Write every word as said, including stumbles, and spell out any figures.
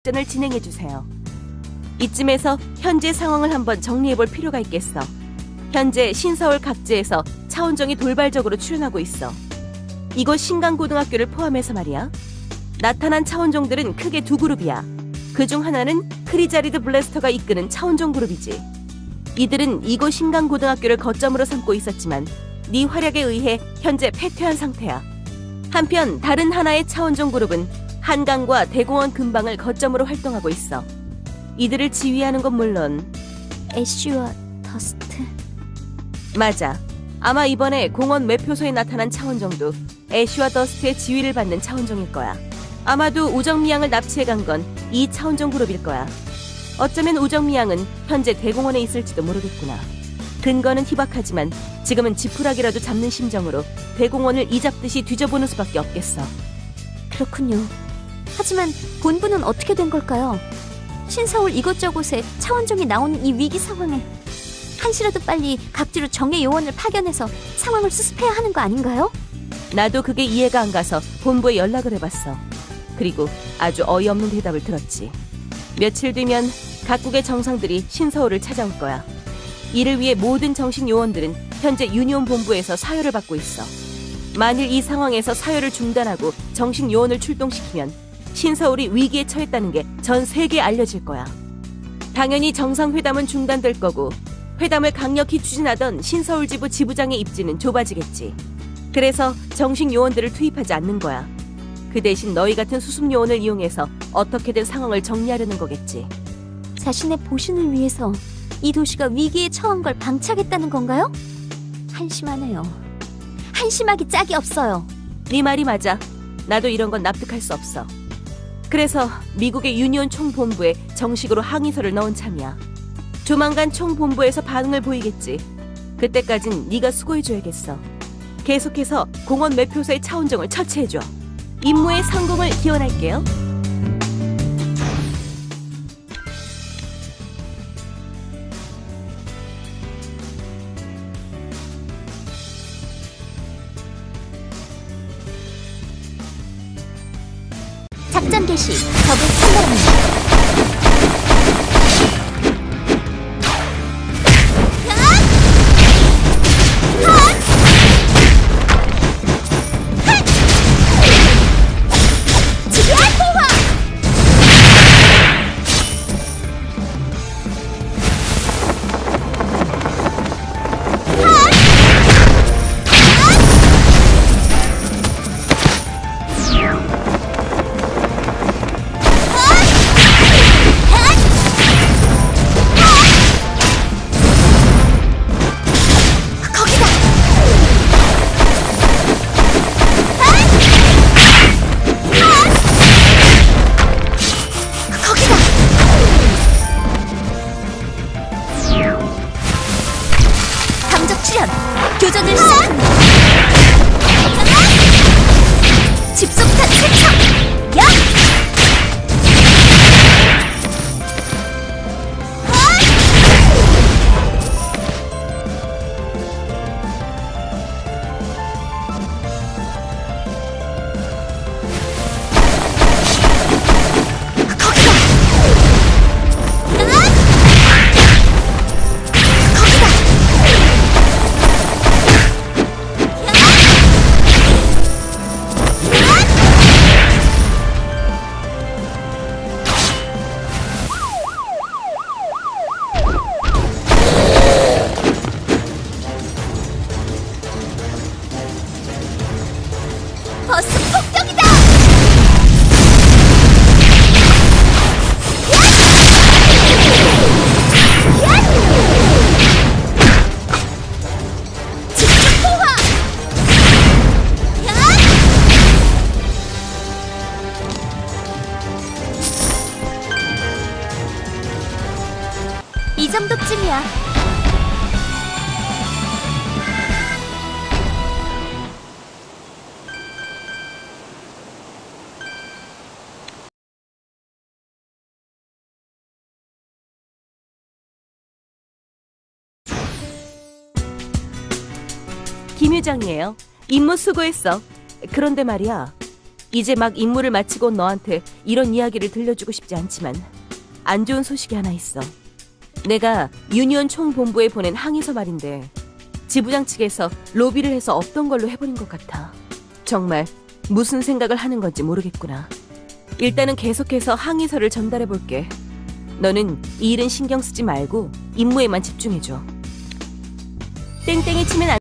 전을 진행해주세요. 이쯤에서 현재 상황을 한번 정리해볼 필요가 있겠어. 현재 신서울 각지에서 차원종이 돌발적으로 출현하고 있어. 이곳 신강고등학교를 포함해서 말이야. 나타난 차원종들은 크게 두 그룹이야. 그중 하나는 크리자리드 블래스터가 이끄는 차원종 그룹이지. 이들은 이곳 신강고등학교를 거점으로 삼고 있었지만 네 활약에 의해 현재 패퇴한 상태야. 한편 다른 하나의 차원종 그룹은 한강과 대공원 근방을 거점으로 활동하고 있어. 이들을 지휘하는 건 물론 애쉬와 더스트. 맞아. 아마 이번에 공원 매표소에 나타난 차원종도 애쉬와 더스트의 지휘를 받는 차원종일 거야. 아마도 우정미양을 납치해간 건 이 차원종 그룹일 거야. 어쩌면 우정미양은 현재 대공원에 있을지도 모르겠구나. 근거는 희박하지만 지금은 지푸라기라도 잡는 심정으로 대공원을 이잡듯이 뒤져보는 수밖에 없겠어. 그렇군요. 하지만 본부는 어떻게 된 걸까요? 신서울 이곳저곳에 차원종이 나오는 이 위기 상황에 한시라도 빨리 각지로 정예 요원을 파견해서 상황을 수습해야 하는 거 아닌가요? 나도 그게 이해가 안 가서 본부에 연락을 해봤어. 그리고 아주 어이없는 대답을 들었지. 며칠 뒤면 각국의 정상들이 신서울을 찾아올 거야. 이를 위해 모든 정식 요원들은 현재 유니온 본부에서 사효를 받고 있어. 만일 이 상황에서 사효를 중단하고 정식 요원을 출동시키면 신서울이 위기에 처했다는 게 전 세계에 알려질 거야. 당연히 정상회담은 중단될 거고 회담을 강력히 추진하던 신서울 지부 지부장의 입지는 좁아지겠지. 그래서 정식 요원들을 투입하지 않는 거야. 그 대신 너희 같은 수습 요원을 이용해서 어떻게든 상황을 정리하려는 거겠지. 자신의 보신을 위해서 이 도시가 위기에 처한 걸 방치하겠다는 건가요? 한심하네요. 한심하기 짝이 없어요. 네 말이 맞아. 나도 이런 건 납득할 수 없어. 그래서 미국의 유니온 총본부에 정식으로 항의서를 넣은 참이야. 조만간 총본부에서 반응을 보이겠지. 그때까진 네가 수고해줘야겠어. 계속해서 공원 매표소의 차원종을 처치해줘. 임무의 성공을 기원할게요. 작전 개시. 적을 상대합니다. 교전을 시작합니다. 집속탄 세척! 야! 버스 폭격이다! 집중 포화! 이 정도쯤이야. 김 회장이에요. 임무 수고했어. 그런데 말이야. 이제 막 임무를 마치고 온 너한테 이런 이야기를 들려주고 싶지 않지만 안 좋은 소식이 하나 있어. 내가 유니온 총본부에 보낸 항의서 말인데 지부장 측에서 로비를 해서 없던 걸로 해버린 것 같아. 정말 무슨 생각을 하는 건지 모르겠구나. 일단은 계속해서 항의서를 전달해볼게. 너는 이 일은 신경 쓰지 말고 임무에만 집중해줘. 땡땡이 치면 안